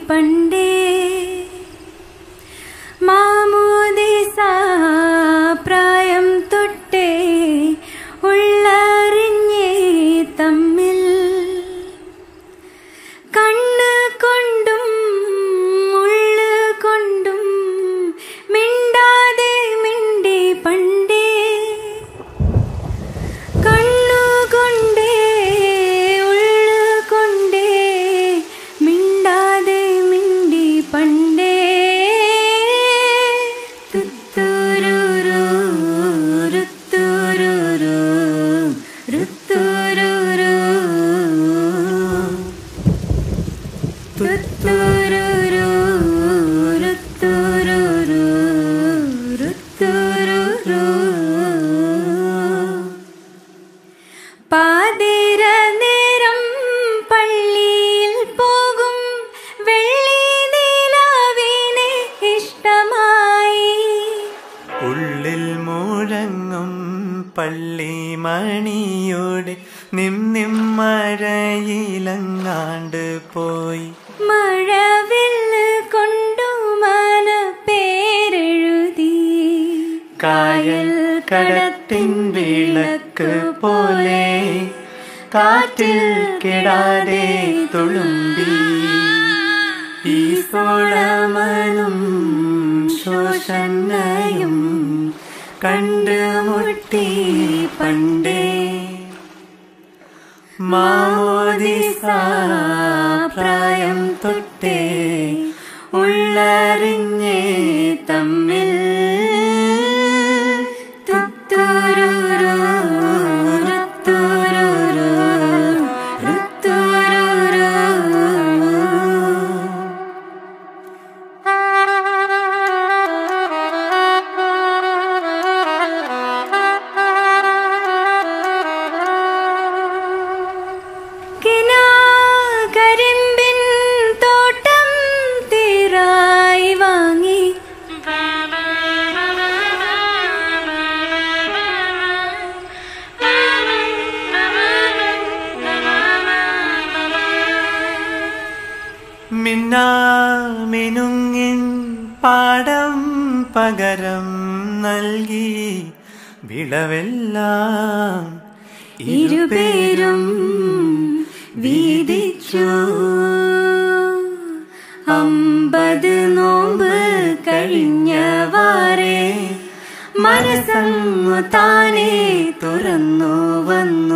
പണ്ടേ മാമോദീസ പ്രായം തൊട്ടേ ഉള്ളറിഞ്ഞേ തമ്മിൽ കണ്ണ് കൊണ്ടും ഉള്ളു കൊണ്ടും മിണ്ടാതെ മിണ്ടി പണ്ടേ കണ്ണുകൊണ്ടേ ഉള്ളു കൊണ്ടേ മിണ്ടാതെ മിണ്ടി പണ്ടേ തുത്തുരുരു രുത്തുരുരു രുത്തുരുരു തുത്തുരുരു രുത്തുരുരു രുത്തുരുരു പാതിര നേരം പള്ളിയിൽ പോകും വെള്ളി നിലാവിനെ ഇഷ്ടമായി ഉള്ളിൽ മുഴങ്ങും പള്ളിമണിയോടെ നിം മഴയിലങ്ങാണ്ട് പോയി മഴവില്ല് കൊണ്ടു മന പേരെഴുതി കായൽ കടത്തിൻ വിളക്ക് പോലെ കാറ്റിൽ കെടാതെ തുളുമ്പി ഈ സോളമനും ശോഷണയും കണ്ടുമുട്ടി പണ്ടേ മാമോദീസ പ്രായം തൊട്ടേ ഉള്ളറിഞ്ഞേ തമ്മിൽ തുത്തുരുരു രുത്തുരുരു രുത്തുരുരു കരിമ്പിൻ തോട്ടം തീരായി വാങ്ങി മിന്നുങ്ങിൻ പാടം പകരം നൽകി വിളവെല്ലാം ഇരുപേരും വീതിച്ചു 50 നോമ്പ് കഴിഞ്ഞവാറേ മനസ്സങ്ങു താനേ തുറന്നു വന്നു